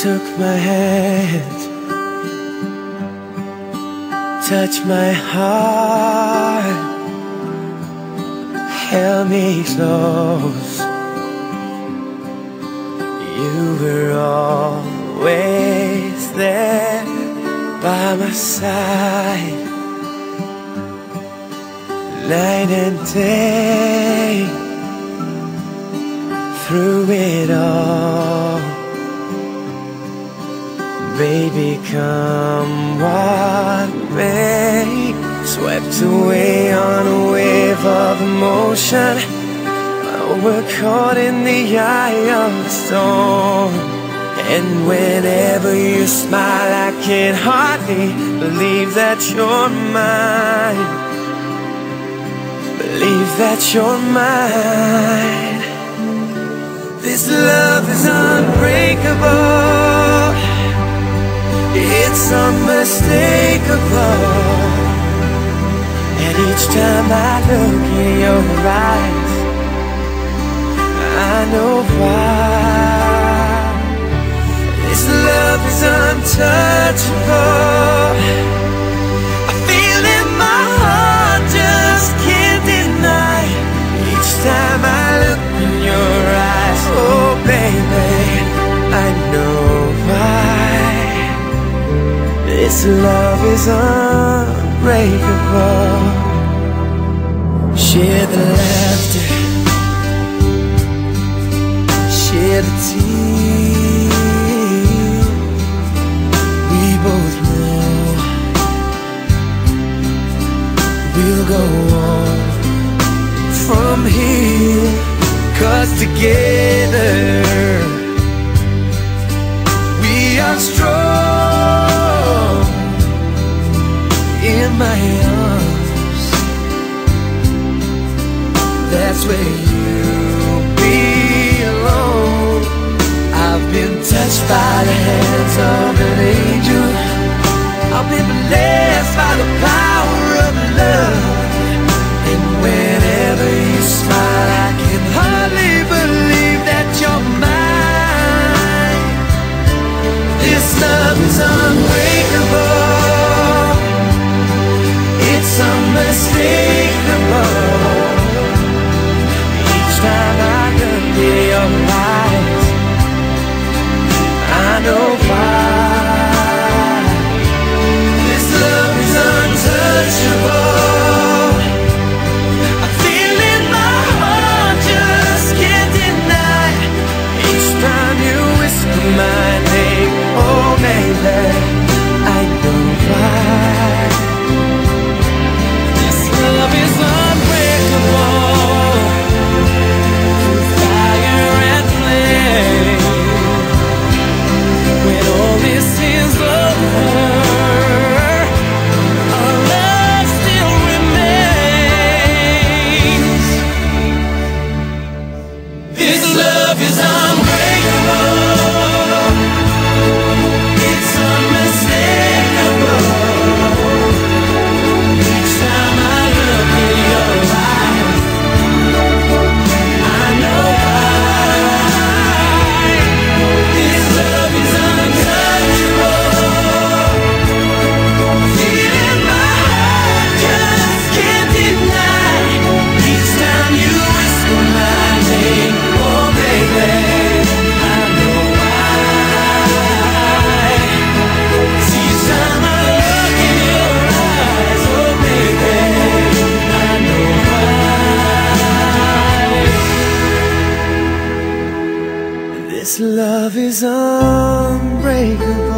took my hand, touched my heart, held me close. You were always there by my side, night and day, through it all. Baby, come what may, swept away on a wave of emotion. We're caught in the eye of the storm, and whenever you smile I can hardly believe that you're mine. Believe that you're mine. This love is unbreakable, it's unmistakable, and each time I look in your eyes I know why. This love is untouchable, I feel in my heart, just can't deny. Each time I look in your eyes, oh baby, I know why. This love is unbreakable. Share the laughter, share the tears. We both know we'll go on from here, 'cause together we are strong. In my arms, that's where you belong. I've been touched by the hands of an angel, I've been blessed by the power of love, and whenever you smile I can hardly believe that you're mine. This love is unbreakable, it's unmistakable. Each time I look in your eyes I know why. This love is untouchable, I feel in my heart, just can't deny. Each time you whisper my name, oh baby, I know why. This love is unbreakable, through fire and flame. When all this is over, our love still remains. This love is unbreakable, it's unmistakable. Each time I look in your eyes I know why. This love is untouchable, feel in my heart, just can't deny. Each time you whisper my name, oh baby, I know why. Each time I look in your eyes, oh baby, I know why. This love is unbreakable.